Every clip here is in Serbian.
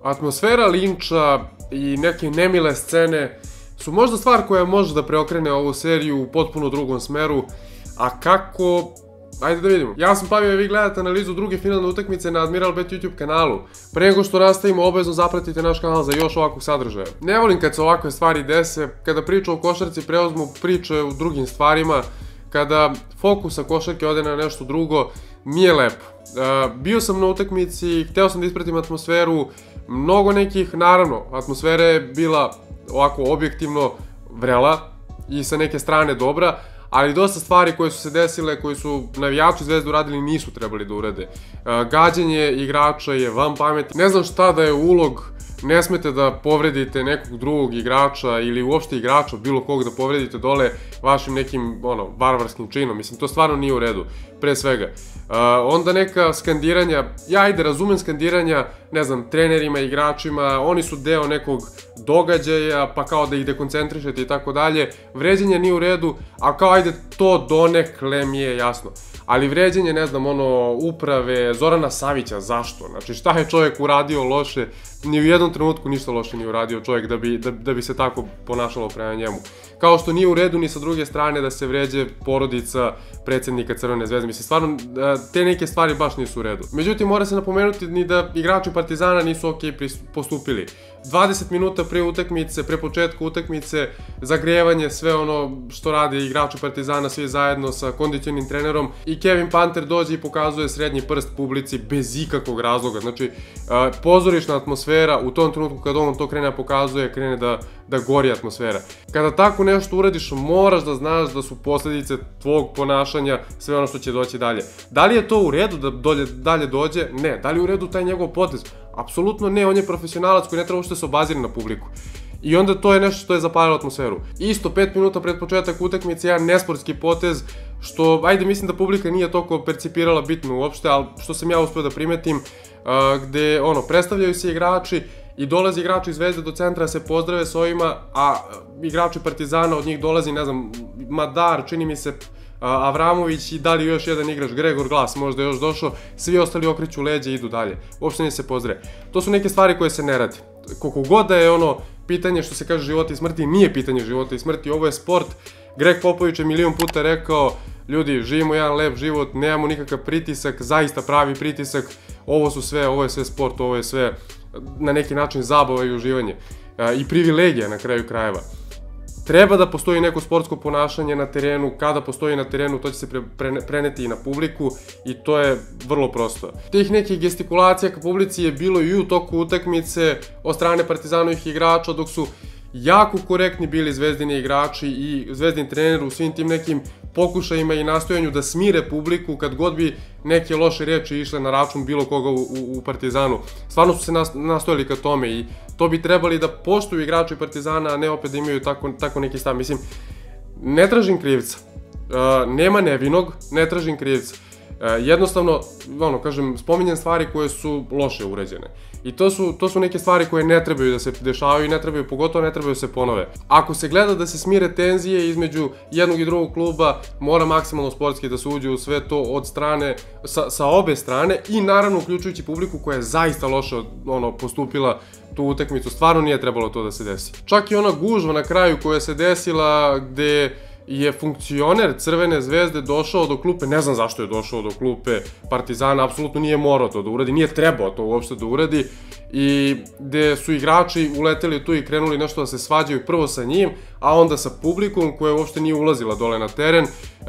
Atmosfera linča i neke nemile scene su možda stvar koja može da preokrene ovu seriju u potpuno drugom smeru, a kako... Ajde da vidimo. Ja sam Pavio i vi gledate analizu druge finalne utakmice na Admiral Bet YouTube kanalu. Pre nego što nastavimo, obavezno zapratite naš kanal za još ovakvog sadržaja. Ne volim kad se ovakve stvari dese, kada priča o košarci preuzmu priče u drugim stvarima, kada fokus sa košarke ode na nešto drugo, nije lepo. Bio sam na utakmici, hteo sam da ispratim atmosferu, mnogo nekih, naravno, atmosfera je bila ovako objektivno vrela i sa neke strane dobra, ali dosta stvari koje su se desile, koje su navijači Zvezde uradili, nisu trebali da urade. Gađenje igrača je van pameti. Ne znam šta da je ulog, ne smete da povredite nekog drugog igrača ili uopšte igrača, bilo kog da povredite dole vašim nekim, varvarskim činom. Mislim, to stvarno nije u redu, pre svega. Onda neka skandiranja, ja ajde razumem skandiranja, ne znam, trenerima, igračima, oni su deo nekog događaja, pa kao da ih dekoncentrišete i tako dalje. Vređenje nije u redu, a kao ajde to donekle mi je jasno. Ali vređenje, ne znam, uprave, Zorana Savića, zašto? Znači, šta je čovjek uradio loše? Ni u jednom trenutku ništa loše nije uradio čovjek da bi se tako ponašalo prema njemu. Kao što nije u redu ni sa druge strane da se vređe porodica predsjednika Crvene zvezde. Mislim, stvarno, te neke stvari baš nisu u redu. Međutim, mora se napomenuti ni da igrači Partizana nisu okej postupili. 20 minuta pre utakmice, pre početka utakmice, zagrevanje, sve ono što rade igrači Partizana, svi zajedno sa kondicionim trenerom, i Kevin Panter dođe i pokazuje srednji prst publici bez ikakvog razloga. Znači, pozorišna atmosfera, u tom trenutku kad on to krene pokazuje, krene da gori atmosfera. Kada tako nešto uradiš, moraš da znaš da su posljedice tvog ponašanja sve ono što će doći dalje. Da li je to u redu da dalje dođe? Ne. Da li je u redu taj njegov potez? Apsolutno ne, on je profesionalac koji ne treba uopšte se obaziri na publiku. I onda to je nešto što je zapalilo atmosferu. Isto 5 minuta pred početak utakmice, jedan nesportski potez, što, ajde, mislim da publika nije toliko percipirala bitno uopšte, ali što sam ja uspio da primetim, gde, predstavljaju se igrači i dolazi igrači iz Zvezde do centra da se pozdrave s ovima, a igrači Partizana, od njih dolazi, ne znam, Madar, čini mi se, Avramović i da li još jedan igrač, Gregor Glas, možda je još došao, svi ostali okreću leđe i idu dalje. Uopšte ne se pozdrave. To su neke stvari koje se ne radi. Koliko god da je pitanje, što se kaže, života i smrti, nije pitanje života i smrti, ovo je sport. Greg Popović je milion puta rekao, ljudi, živimo jedan lep život, nemamo nikakav pritisak, zaista pravi pritisak, ovo je sve sport, ovo je sve na neki način zabava i uživanje. I privilegija na kraju krajeva. Treba da postoji neko sportsko ponašanje na terenu, kada postoji na terenu to će se preneti i na publiku i to je vrlo prosto. Tih nekih gestikulacija ka publici je bilo i u toku utakmice od strane Partizanovih igrača, dok su jako korektni bili Zvezdini igrači i Zvezdin trener u svim tim nekim pokušajima i nastojanju da smire publiku kad god bi neke loše reči išle na račun bilo koga u Partizanu. Stvarno su se nastojali ka tome i to bi trebali da poštuju igrači Partizana, a ne opet da imaju tako neki stav. Mislim, ne tražim krivca. Nema nevinog, ne tražim krivca. Jednostavno, kažem, spominjem stvari koje su loše urađene. I to su neke stvari koje ne trebaju da se dešavaju i ne trebaju, pogotovo ne trebaju da se ponove. Ako se gleda da se smire tenzije između jednog i drugog kluba, mora maksimalno sportski da se uđe u sve to od strane, sa obe strane i naravno uključujući publiku koja je zaista loše postupila tu utakmicu. Stvarno nije trebalo to da se desi. Čak i ona gužva na kraju koja se desila gde je funkcioner Crvene zvezde došao do klupe, ne znam zašto je došao do klupe Partizana, apsolutno nije morao to da uradi, nije trebao to uopšte da uradi, i gde su igrači uleteli tu i krenuli nešto da se svađaju prvo sa njim, a onda sa publikom koja uopšte nije ulazila dole na teren.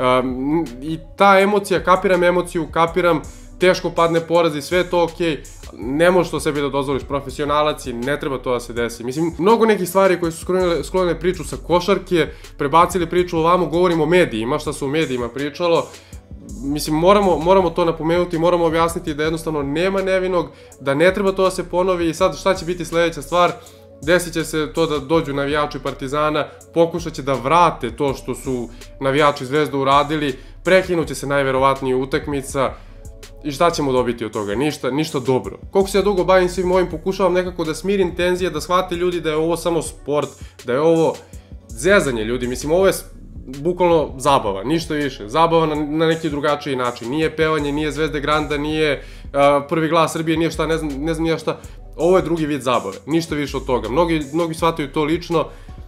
I ta emocija, kapiram emociju, kapiram teško padne poraz i sve je to okej, ne možeš to sebi da dozvoliš, profesionalac i ne treba to da se desi. Mislim, mnogo nekih stvari koje su sklonile priču sa košarke, prebacili priču ovamo, govorimo o medijima, šta se u medijima pričalo. Mislim, moramo to napomenuti, moramo objasniti da jednostavno nema nevinog, da ne treba to da se ponovi. I sad šta će biti sledeća stvar? Desit će se to da dođu navijači Partizana, pokušat će da vrate to što su navijači Zvezde uradili, prekinut će se najverovatnije utakmica. I šta ćemo dobiti od toga? Ništa dobro. Koliko se ja dugo bavim svim ovim, pokušavam nekako da smirim tenzije, da shvate ljudi da je ovo samo sport, da je ovo zezanje ljudi. Mislim, ovo je bukvalno zabava, ništa više. Zabava na neki drugačiji način. Nije pevanje, nije Zvezde Granda, nije Prvi glas Srbije, nije šta, ne znam nije šta. Ovo je drugi vid zabave, ništa više od toga. Mnogi shvataju to lično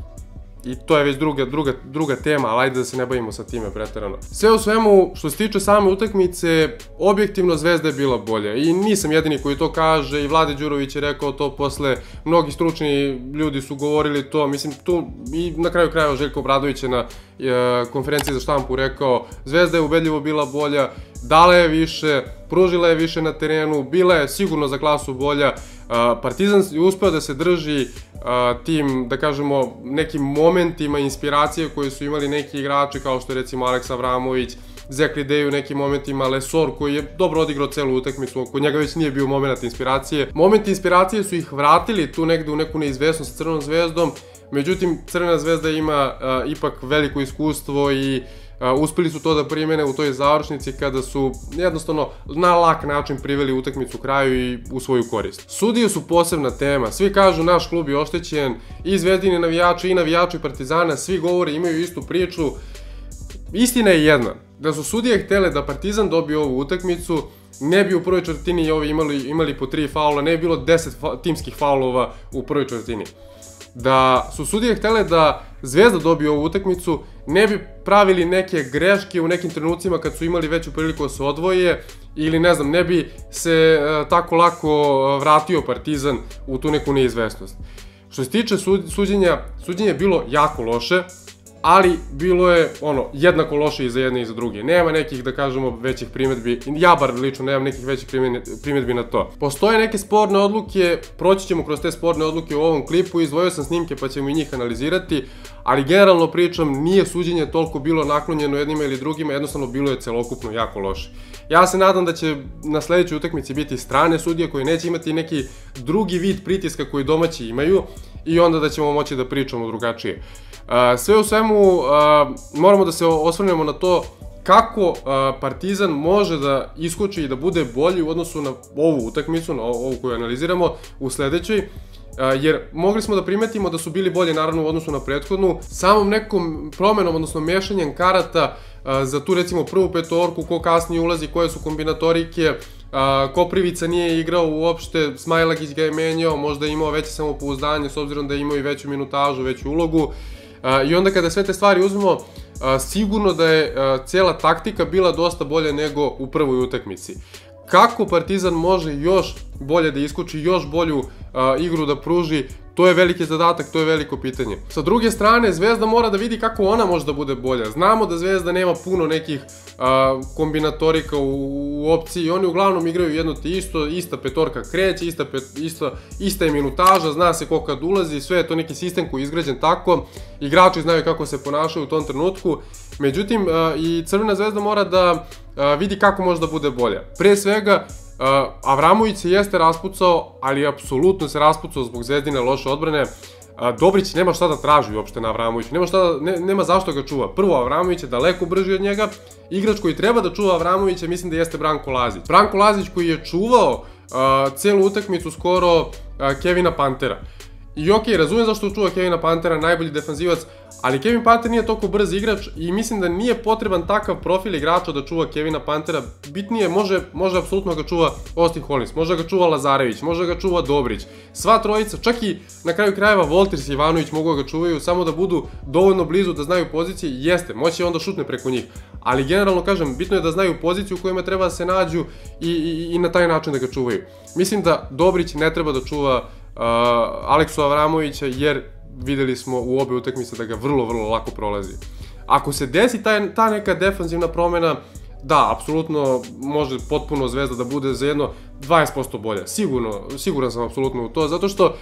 i to je već druga tema, ali ajde da se ne bavimo sa time preterano. Sve u svemu, što se tiče same utakmice, objektivno Zvezda je bila bolja i nisam jedini koji to kaže i Vlade Đurović je rekao to posle, mnogi stručni ljudi su govorili to, mislim tu i na kraju krajeva Željko Obradović je na konferenciji za štampu rekao Zvezda je ubedljivo bila bolja, dala je više, pružila je više na terenu, bila je sigurno za klasu bolja. Partizan je uspeo da se drži tim, da kažemo, nekim momentima inspiracije koje su imali neki igrači kao što je recimo Aleksa Avramović, Zekli Deju u nekim momentima, Lesor koji je dobro odigrao celu utakmicu, kod njega već nije bio moment inspiracije. Momenti inspiracije su ih vratili tu negde u neku neizvesnost sa Crvenom zvezdom, međutim Crvena zvezda ima ipak veliko iskustvo i uspeli su to da primene u toj završnici kada su jednostavno na lak način priveli utakmicu kraju i u svoju korist. Sudije su posebna tema, svi kažu naš klub je oštećen, i Zvezdini navijači i navijači Partizana, svi govore, imaju istu priču. Istina je jedna, da su sudije htele da Partizan dobije ovu utakmicu, ne bi u prvoj četvrtini ovi imali po 3 faula, ne bi bilo 10 timskih faulova u prvoj četvrtini. Da su sudije htele da Zvezda dobije ovu utakmicu, ne bi pravili neke greške u nekim trenucima kad su imali veću priliku da se odvoje, ili ne znam, ne bi se tako lako vratio Partizan u tu neku neizvesnost. Što se tiče suđenja, suđenje je bilo jako loše, ali bilo je jednako loše i za jedne i za druge. Nema nekih, da kažemo, većih primjedbi, ja bar lično nemam nekih većih primjedbi na to. Postoje neke sporne odluke, proći ćemo kroz te sporne odluke u ovom klipu, izdvojio sam snimke pa ćemo i njih analizirati, ali generalno pričam, nije suđenje toliko bilo naklonjeno jednima ili drugima, jednostavno bilo je celokupno jako loše. Ja se nadam da će na sledećoj utakmici biti strane sudije koje neće imati neki drugi vid pritiska koji domaći imaju i onda da ćemo moći da pričamo drugačije. Sve u svemu, moramo da se osvrnemo na to kako Partizan može da iskoči i da bude bolji u odnosu na ovu utakmicu, na ovu koju analiziramo u sledećoj, jer mogli smo da primetimo da su bili bolji naravno u odnosu na prethodnu, samom nekom promenom, odnosno mešanjem karata za tu recimo prvu petorku, ko kasnije ulazi, koje su kombinatorike, Koprivica nije igrao uopšte, Smailagić ga je menjao, možda je imao veće samopouzdanje s obzirom da je imao i veću minutažu, veću ulogu. I onda kada sve te stvari uzmemo, sigurno da je cijela taktika bila dosta bolja nego u prvoj utakmici. Kako Partizan može još bolje da iskoči, još bolju igru da pruži, to je veliki zadatak, to je veliko pitanje. Sa druge strane, Zvezda mora da vidi kako ona može da bude bolja. Znamo da Zvezda nema puno nekih kombinatorika u opciji, oni uglavnom igraju jedno te isto, ista petorka kreće, ista je minutaža, zna se ko kad ulazi, sve je to neki sistem koji je izgrađen tako, igrači znaju kako se ponašaju u tom trenutku, međutim i Crvena zvezda mora da vidi kako može da bude bolja. Pre svega, Avramović se jeste raspucao, ali apsolutno se raspucao zbog Zvezdine loše odbrane. Dobrić nema šta da traži uopšte na Avramoviću, nema zašto ga čuva. Prvo, Avramović je daleko brži od njega, igrač koji treba da čuva Avramovića mislim da jeste Branko Lazić. Branko Lazić koji je čuvao celu utakmicu skoro Kevina Pantera. I okej, razumijem zašto čuva Kevina Pantera, najbolji defanzivac, ali Kevin Panter nije toliko brz igrač i mislim da nije potreban takav profil igrača da čuva Kevina Pantera. Bitnije, može apsolutno ga čuva Austin Hollins, može ga čuva Lazarević, može ga čuva Dobrić. Sva trojica, čak i na kraju krajeva Volters i Ivanović mogu ga čuvaju, samo da budu dovoljno blizu da znaju pozicije, jeste, moći onda šutne preko njih. Ali generalno kažem, bitno je da znaju poziciju u kojima treba da se nađu i na taj način da ga čuvaju. Mislim da Dobrić ne treba da čuva Aleksu Avramovića jer videli smo u obe utakmice da ga vrlo lako prolazi. Ako se desi ta neka defanzivna promena, da, apsolutno može potpuno Zvezda da bude za jedno 20% bolja. Siguran sam apsolutno u to, zato što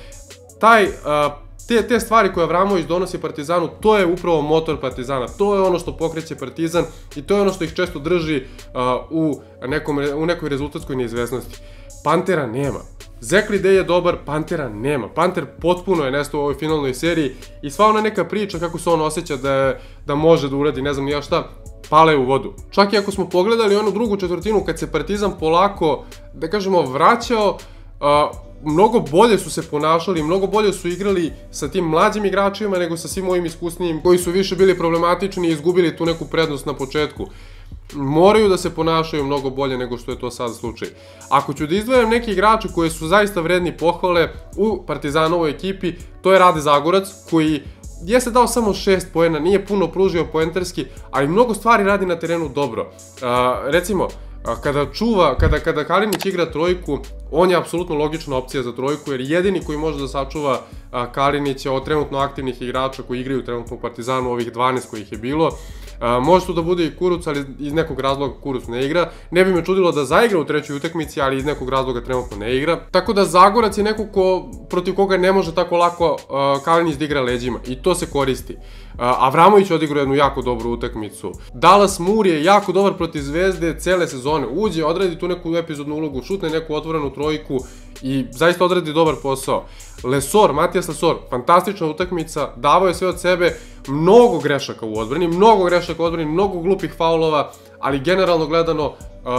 te stvari koje Avramović donosi Partizanu, to je upravo motor Partizana, to je ono što pokreće Partizan i to je ono što ih često drži u nekoj rezultatskoj neizvesnosti. Pantera nema. Zekli Dej je dobar, Pantera nema. Panter potpuno je nestao u ovoj finalnoj seriji i sva ona neka priča kako se on osjeća da može da uradi ne znam ni ja šta, pale u vodu. Čak i ako smo pogledali onu drugu četvrtinu kad se Partizan polako, da kažemo, vraćao, mnogo bolje su se ponašali, mnogo bolje su igrali sa tim mlađim igračima nego sa svim ovim iskusnijim koji su više bili problematični i izgubili tu neku prednost na početku. moraju da se ponašaju mnogo bolje nego što je to sad slučaj. Ako ću da izdvojam neki igrači koji su zaista vredni pohvale u Partizanovoj ekipi, to je Rade Zagorac, koji jeste dao samo 6 poena, nije puno pružio poenterski, ali mnogo stvari radi na terenu dobro. Recimo, kada Kalinić igra trojku, on je apsolutno logična opcija za trojku, jer jedini koji može da sačuva Kalinića od trenutno aktivnih igrača koji igraju trenutno u Partizanu, ovih 12 kojih je bilo. Može tu da bude i Kuruc, ali iz nekog razloga Kuruc ne igra. Ne bi me čudilo da zaigra u trećoj utakmici, ali iz nekog razloga trenutno ne igra. Tako da Zagorac je neko protiv koga ne može tako lako Kalinić da igra leđima i to se koristi. Avramović odigrao jednu jako dobru utakmicu. Dallas Moore je jako dobar protiv Zvezde cele sezone. Uđe, odradi tu neku epizodnu ulogu, šutne neku otvorenu trojku i zaista odradi dobar posao. Matijas Lesor, fantastična utakmica, davao je sve od sebe, mnogo grešaka u odbrani, mnogo glupih faulova, ali generalno gledano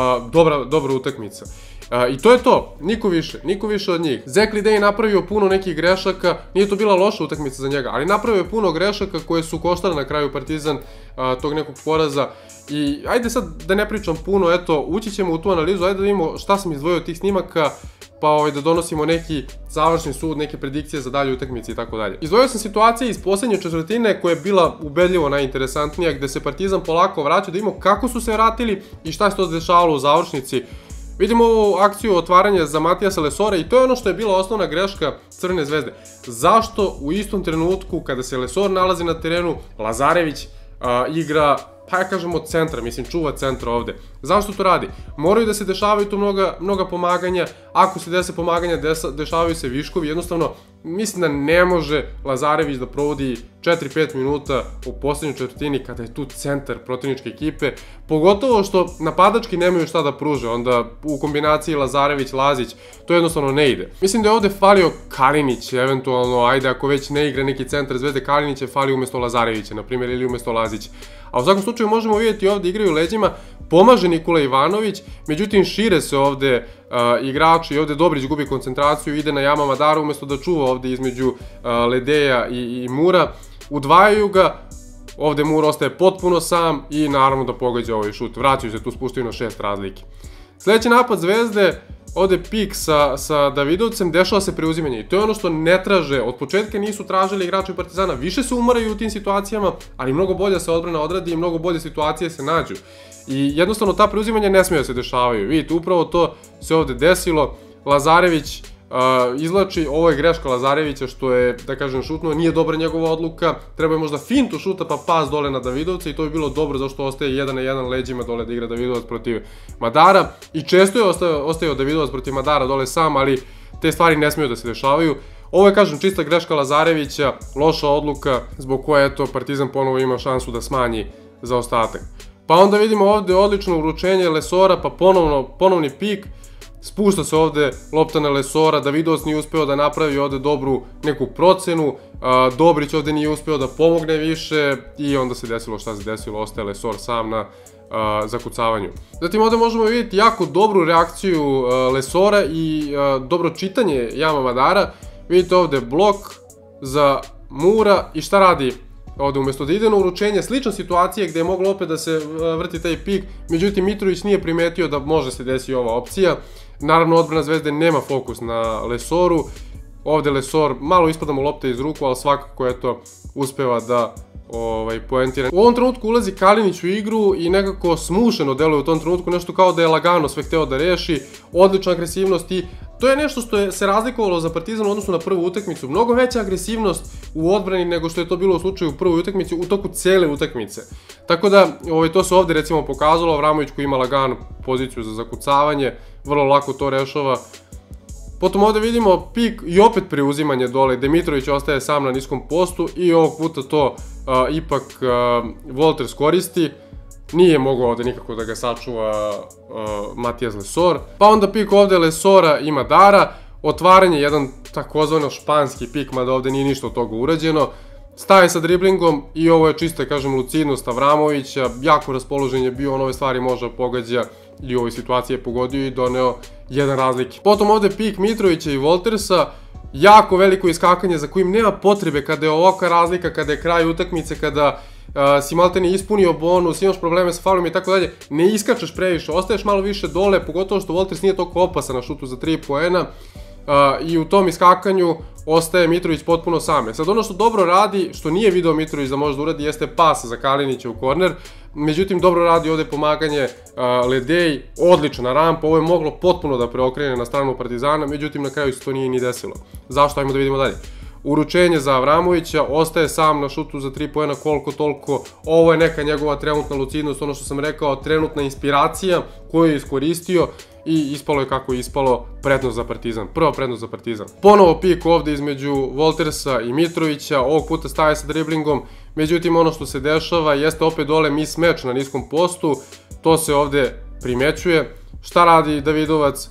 dobra utakmica. I to je to, niko više od njih. Zach LeDay je napravio puno nekih grešaka, nije to bila loša utakmica za njega, ali napravio je puno grešaka koje su koštale na kraju Partizan tog nekog poraza. I ajde sad da ne pričam puno, eto, ući ćemo u tu analizu, ajde da vidimo šta sam izdvojio od tih snimaka, pa da donosimo neki završni sud, neke predikcije za dalje utakmice i tako dalje. Izdvojio sam situacije iz poslednje četvrtine koja je bila ubedljivo najinteresantnija, gde se Partizan polako vraća, da vidimo kako su se vratili i šta se to dešavalo u završnici. Vidimo ovu akciju otvaranja za Matijasa Lesora i to je ono što je bila osnovna greška Crvene Zvezde. Zašto u istom trenutku kada se Lesor nalazi na terenu, Lazarević igra, pa ja kažem od centra, mislim čuva centra ovde. Zašto to radi? Moraju da se dešavaju tu mnoga pomaganja, ako se dese pomaganja, dešavaju se viškovi, jednostavno mislim da ne može Lazarević da provodi 4-5 minuta u poslednjoj četvrtini kada je tu centar protivničke ekipe, pogotovo što napadački nemaju šta da pruže, onda u kombinaciji Lazarević-Lazić to jednostavno ne ide. Mislim da je ovde falio Kalinić, eventualno, ajde ako već ne igra neki centar Zvezde, Kalinić je falio umesto Lazarevića, na primjer, ili umesto Lazića. A u svakom slučaju možemo vidjeti ovde igraju leđima, pomaže Nikola Ivanović, međutim šire se ovde igrači i ovde Dobrić gubi koncentraciju, ide na Jama Madara umesto da čuva ovde između Ledeja i Mura, udvajaju ga, ovde Mur ostaje potpuno sam i naravno da pogađa ovaj šut, vraćaju se tu, spuštaju na 6 razlike. Sljedeći napad Zvezde, ovde pik sa Davidovcem, dešava se preuzimanje i to je ono što ne traže, od početka nisu tražili igrači Partizana, više se umaraju u tim situacijama, ali mnogo bolje se odbrana odradi i mnogo bolje situacije se nađu. I jednostavno ta preuzimanja ne smiju da se dešavaju. Vidite, upravo to se ovde desilo. Lazarević izlači, ovo je greška Lazarevića što je, da kažem, šutnuo, nije dobra njegova odluka, treba je možda fintu šuta pa pas dole na Davidovca i to bi bilo dobro zašto ostaje 1 na 1 leđima dole da igra Davidovac protiv Madara i često je ostajao Davidovac protiv Madara dole sam, ali te stvari ne smiju da se dešavaju. Ovo je, kažem, čista greška Lazarevića, loša odluka zbog koje, eto, Partizan ponovo ima šansu da smanji zaostatak. Pa onda vidimo ovde odlično uručenje Lesora, pa ponovni pik, spušta se ovde lopta na Lesora, Davidovac nije uspeo da napravi ovde dobru neku procenu, Dobrić ovde nije uspeo da pomogne više i onda se desilo šta se desilo, ostaje Lesor sam na zakucavanju. Zatim ovde možemo vidjeti jako dobru reakciju Lesora i dobro čitanje Jama Madara. Vidite ovde blok za Mura i šta radi? Ovde umesto da ide na uručenje, slična situacija gde je moglo opet da se vrti taj pik, međutim Mitrović nije primetio da može se desiti ova opcija. Naravno, odbrana Zvezde nema fokus na Lesoru, ovde Lesor malo ispada mu lopta iz ruku, ali svakako eto uspeva da poentira. U ovom trenutku ulazi Kalinić u igru i nekako smušeno deluje u tom trenutku, nešto kao da je lagano sve hteo da reši, odlična agresivnost i to je nešto što se razlikovalo za Partizan u odnosu na prvu utakmicu. Mnogo veća agresivnost u odbrani nego što je to bilo u slučaju u prvoj utakmici u toku cele utakmice. Tako da, to se ovde recimo pokazalo, Avramović koji ima laganu poziciju za zakucavanje, vrlo lako to rešava. Potom ovde vidimo pik i opet preuzimanje dole, Dimitrović ostaje sam na niskom postu i ovog puta to ipak Wolters koristi. Nije mogao ovde nikako da ga sačuva Matijas Lesor. Pa onda pik ovde Lesora i Madara, otvaranje, jedan takozvano španski pik, mada ovde nije ništa od toga urađeno. Staje sa driblingom i ovo je čista, kažem, lucidnost Avramovića, jako raspoložen je bio, on ove stvari može da pogađa i u ovoj situaciji je pogodio i doneo jedan razlike. Potom ovde pik Mitrovića i Woltersa, jako veliko iskakanje za kojim nema potrebe kada je ovakva razlika, kada je kraj utakmice, kada si maltene ispunio bonus, imaš probleme sa faulom i tako dalje, ne iskačeš previše, ostaješ malo više dole, pogotovo što Wolters nije toliko opasan na šutu za 3 poena i u tom iskakanju ostaje Mitrović potpuno same. Sad ono što dobro radi, što nije video Mitrović da može da uradi, jeste pas za Kalinića u korner, međutim dobro radi ovde pomaganje Ledej, odlična rampa, ovo je moglo potpuno da preokrene na stranu Partizana, međutim na kraju se to nije ni desilo. Zašto? Ajmo da vidimo dalje. Uručenje za Avramovića, ostaje sam na šutu za 3 poena koliko toliko, ovo je neka njegova trenutna lucidnost, ono što sam rekao, trenutna inspiracija koju je iskoristio i ispalo je kako je ispalo, prednost za Partizan, prva prednost za Partizan. Ponovo pik ovde između Woltersa i Mitrovića, ovog puta staje sa driblingom, međutim ono što se dešava jeste opet dole mismatch na niskom postu, to se ovde primećuje. Šta radi Davidovac?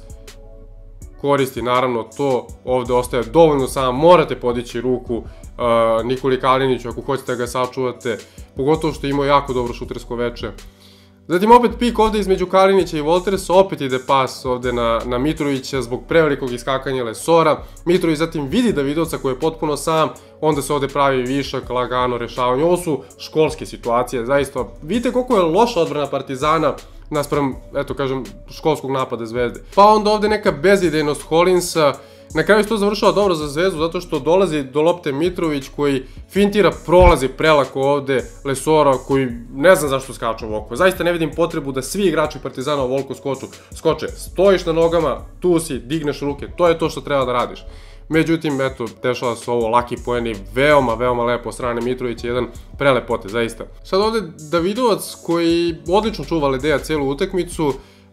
Koristi naravno to, ovde ostaje dovoljno sam, morate podići ruku Nikoli Kaliniću ako hoćete da ga sačuvate, pogotovo što je imao jako dobro šutersko veče. Zatim opet pik ovde između Kalinića i Woltersa, opet ide pas ovde na Mitrovića zbog prevelikog iskakanja Lesora. Mitrović zatim vidi Davidovca koji je potpuno sam, onda se ovde pravi višak, lagano rešavanje. Ovo su školske situacije, zaista. Vidite koliko je loša odbrana Partizana naspram, eto kažem, školskog napada Zvezde. Pa onda ovde neka bezidejnost Hollinsa. Na kraju se to završava dobro za Zvezdu zato što dolazi do lopte Mitrović koji fintira, prolazi prelako ovde Lesora koji ne znam zašto skače ovoliko. Zaista ne vidim potrebu da svi igrači Partizana ovoliko skoče. Stojiš na nogama, tu si, digneš ruke, to je to što treba da radiš. Međutim, eto, dešava se ovo, laki poeni, veoma, veoma lepo od strane Mitrovića, jedan prelep potez, zaista. Sad ovde Davidovac koji odlično čuva Ledeja celu utakmicu,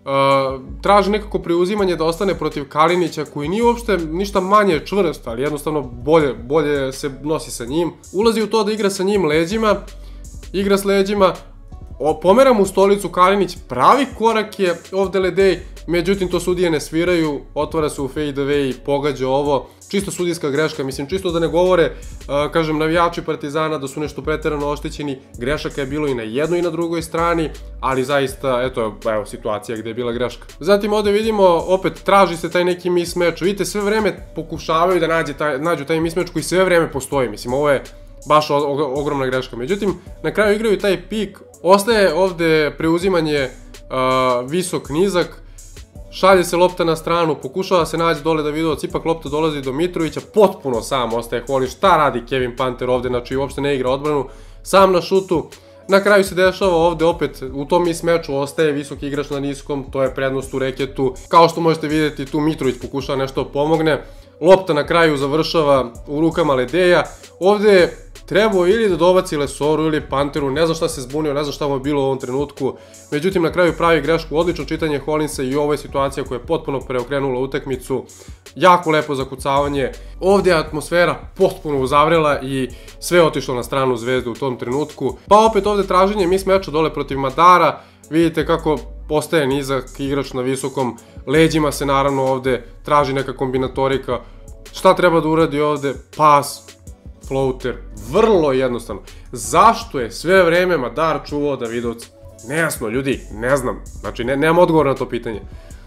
traži nekako preuzimanje da ostane protiv Kalinića koji nije uopšte ništa manje čvrst, ali jednostavno bolje se nosi sa njim. Ulazi u to da igra sa njim leđima, igra s leđima, pomera mu stolicu Kalinić, pravi korak je ovde Ledej, međutim to sudije ne sviraju, otvara se u fade away i pogađa ovo, čisto sudijska greška, mislim čisto da ne govore, kažem, navijači Partizana da su nešto preterano oštećeni, grešaka je bilo i na jednoj i na drugoj strani, ali zaista, eto, evo situacija gde je bila greška. Zatim ovde vidimo, opet traži se taj neki mismatch, vidite sve vreme pokušavaju da nađu taj mismatch koji sve vreme postoji, mislim ovo je baš ogromna greška. Međutim, na kraju igraju taj pik, ostaje ovde preuzimanje visok-nizak, šalje se lopta na stranu, pokušava se naći dole Davidovac, ipak lopta dolazi do Mitrovića, potpuno sam ostaje Hollić, šta radi Kevin Panter ovde, znači uopšte ne igra odbranu, sam na šutu. Na kraju se dešava ovde opet, u tom mismatchu ostaje visoki igrač na niskom, to je prednost u reketu. Kao što možete vidjeti, tu Mitrović pokušava nešto pomogne, lopta na kraju završava u rukama Ledeja. Ovde je trebao ili da dobaci Lesoru ili Panteru, ne znam šta se zbunio, ne znam šta mu je bilo u ovom trenutku. Međutim, na kraju pravi grešku, odlično čitanje Hollinsa i ovo je situacija koja je potpuno preokrenula utakmicu. Jako lepo zakucavanje. Ovdje je atmosfera potpuno uzavrela i sve je otišlo na stranu Zvezde u tom trenutku. Pa opet ovdje traženje mismatcha dole protiv Madara. Vidite kako postaje nizak igrač na visokom. Leđima se naravno ovdje traži neka kombinatorika. Šta treba da uradi ovdje? Pas, floater, vrlo jednostavno. Zašto je sve vreme Madar čuvao Davidovca? Nejasno, ljudi, ne znam. Znači, nemam odgovor na to pitanje.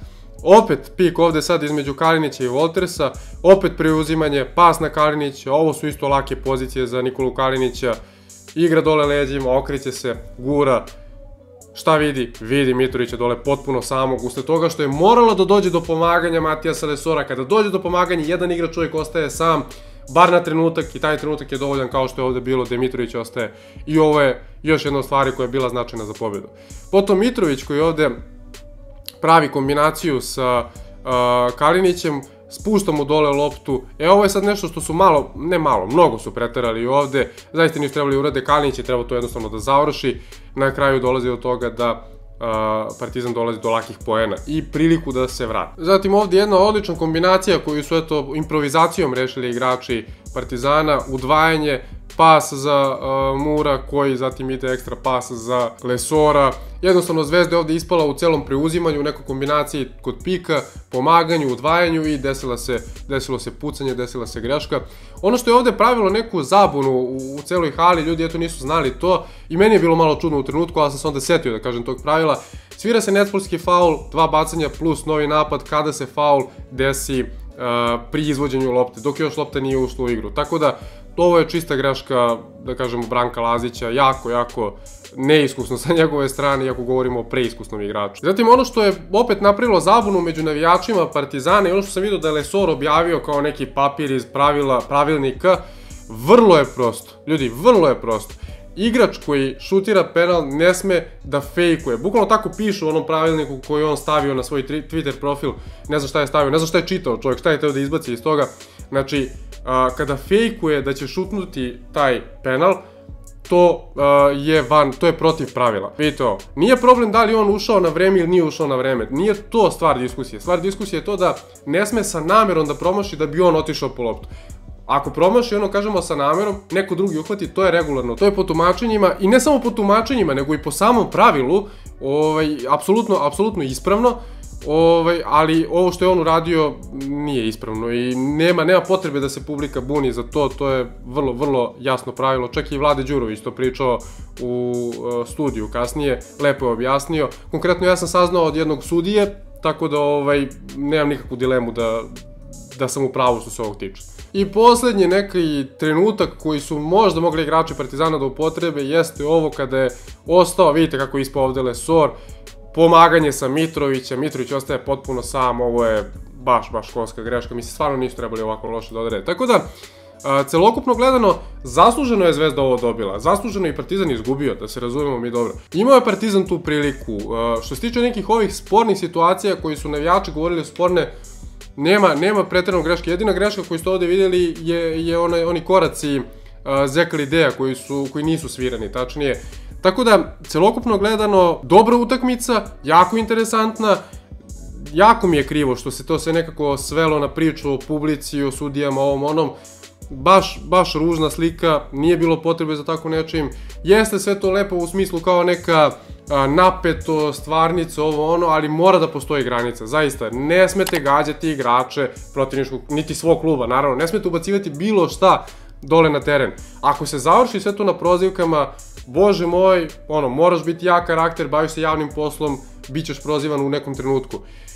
Opet pik ovde sad između Kalinića i Woltersa, opet preuzimanje, pas na Kalinića, ovo su isto lake pozicije za Nikolu Kalinića, igra dole leđima, okreće se, gura, šta vidi? Vidi Mitrovića dole potpuno samog, usled toga što je moralo da dođe do pomaganja Matijasa Lesora, kada dođe do pomaganja, jedan igrač čovjek ostaje sam, bar na trenutak i taj trenutak je dovoljan kao što je ovde bilo gde Mitrović ostaje i ovo je još jedna od stvari koja je bila značajna za pobjedu. Potom Mitrović koji ovde pravi kombinaciju sa Kalinićem, spušta mu dole loptu, ovo je sad nešto što su malo, ne malo, mnogo su preterali ovde, zaista nisu trebali urade, Kalinić je trebao to jednostavno da završi, na kraju dolazi do toga da Partizan dolazi do lakih poena i priliku da se vrati. Zatim ovdje jedna odlična kombinacija koju su eto improvizacijom rešili igrači Partizana, udvajanje, pas za Mura koji zatim ide ekstra pas za Lesora. Jednostavno Zvezda je ovdje ispala u celom preuzimanju, u nekoj kombinaciji kod pika, pomaganju, udvajanju i desilo se pucanje, desila se greška. Ono što je ovdje pravilo neku zabunu u celoj hali, ljudi eto nisu znali to i meni je bilo malo čudno u trenutku, ali sam se onda setio da kažem tog pravila. Svira se netsportski faul, 2 bacanja plus novi napad kada se faul desi pri izvođenju lopte, dok još lopta nije ušla u igru. Tako da ovo je čista greška, da kažemo, Branka Lazića, jako neiskusno sa njegove strane, iako govorimo o preiskusnom igraču. Zatim, ono što je opet napravilo zabunu među navijačima Partizana i ono što sam vidio da je Lesor objavio kao neki papir iz pravilnika, vrlo je prosto. Ljudi, vrlo je prosto. Igrač koji šutira penal ne sme da fejkuje. Bukvalno tako piše u onom pravilniku koji on stavio na svoj Twitter profil. Ne znam šta je stavio, ne znam šta je čitao čovjek, šta je teo da izbaci iz toga. Znači, kada fejkuje da će šutnuti taj penal, to je protiv pravila. Vidite ovo, nije problem da li on ušao na vreme ili nije ušao na vreme. Nije to stvar diskusije. Stvar diskusije je to da ne sme sa namerom da promaši da bi on otišao po loptu. Ako promaši, ono kažemo sa namerom, neko drugi uhvati, to je regularno. To je po tumačenjima, i ne samo po tumačenjima, nego i po samom pravilu, apsolutno ispravno, ali ovo što je on uradio nije ispravno i nema potrebe da se publika buni za to, to je vrlo jasno pravilo. Čak i Vlade Đurović to pričao u studiju kasnije, lepo je objasnio. Konkretno ja sam saznao od jednog sudije, tako da nemam nikakvu dilemu da sam u pravu što se ovog tiče. I poslednji neki trenutak koji su možda mogli igrači Partizana da upotrebe jeste ovo kada je ostao, vidite kako je ispao ovde Lesor, pomaganje sa Mitrovića, Mitrović ostaje potpuno sam, ovo je baš školska greška, mislim stvarno nisu trebali ovako loše da odrede. Tako da, celokupno gledano, zasluženo je Zvezda ovo dobila, zasluženo je i Partizan izgubio, da se razumemo mi dobro. Imao je Partizan tu priliku, što se tiče nekih ovih spornih situacija koji su navijači govorili sporne, nema pretjerano greške. Jedina greška koju ste ovde vidjeli je oni koraci Zekali Deja koji nisu svirani, tačnije. Tako da, celokupno gledano, dobra utakmica, jako interesantna. Jako mi je krivo što se to sve nekako svelo na priču o publici, o sudijama, ovom onom. Baš ružna slika, nije bilo potrebe za tako nečim. Jeste sve to lepo u smislu kao neka napeto, stvarnica, ovo ono, ali mora da postoji granica, zaista. Ne smete gađati igrače protivničkog, niti svog kluba, naravno. Ne smete ubacivati bilo šta dole na teren. Ako se završi sve to na prozivkama, bože moj, moraš biti jak karakter, baviš se javnim poslom, bit ćeš prozivan u nekom trenutku.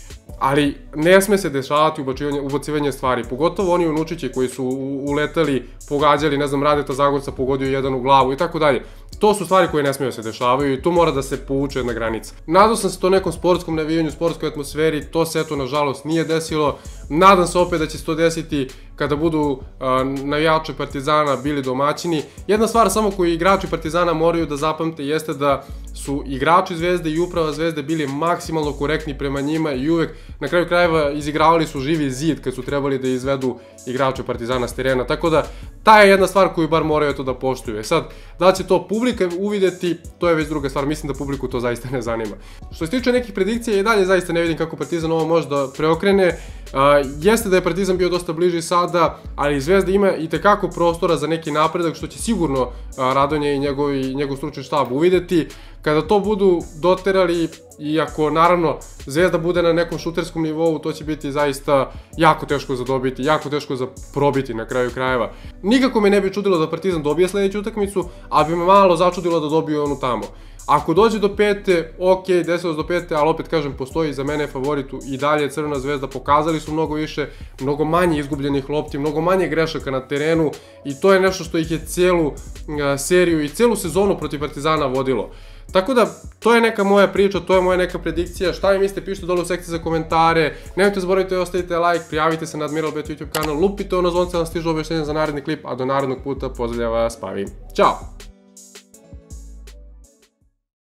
Ali ne sme se dešavati ubacivanje stvari, pogotovo oni unučići koji su uletali, pogađali, ne znam, Radeta Zagorca pogodio jedan u glavu i tako dalje. To su stvari koje ne smiju se dešavaju i tu mora da se povuče jedna granica. Nadao sam se to nekom sportskom navijanju, sportskoj atmosferi, to se eto nažalost nije desilo. Nadam se opet da će se to desiti kada budu navijači Partizana bili domaćini. Jedna stvar samo koju igrači Partizana moraju da zapamte jeste da su igrači Zvezde i uprava Zvezde bili maksimalno korektni prema njima i uvek na kraju krajeva izigravali su živi zid kad su trebali da izvedu igrače Partizana s terena. Tako da ta je jedna stvar koju bar moraju to da poštuju. Sad, da će to publika uvideti, to je već druga stvar. Mislim da publiku to zaista ne zanima. Što se tiče nekih predikcija, i dalje zaista ne vidim kako Partizan ovo može da preokrene. Jeste da je Partizan bio dosta bliži sada, ali Zvezda ima i tekako prostora za neki napredak, što će sigurno Radonja i njegov stručni štab uvideti. Kada to budu doterali, i ako naravno Zvezda bude na nekom šuterskom nivou, to će biti zaista jako teško za dobiti, jako teško za probiti na kraju krajeva. Nikako me ne bi čudilo da Partizan dobije sledeću utakmicu, ali bi me malo začudilo da dobije onu tamo. Ako dođe do pete, ok, desilo se do pete, ali opet kažem, postoji za mene favoritu i dalje Crvena Zvezda, pokazali su mnogo više, mnogo manje izgubljenih lopti, mnogo manje grešaka na terenu i to je nešto što ih je cijelu seriju i cijelu sezonu protiv Partizana vodilo. Tako da, to je neka moja priča, to je moja neka predikcija, šta mi mislite, pišite dole u sekciji za komentare, nemojte zaboravite, ostavite like, prijavite se na AdmiralBet YouTube kanal, lupite ono zvonce da vam stižu obaveštenja za naredni klip, a do narednog puta pozdravlja vas Pavi. Ćao!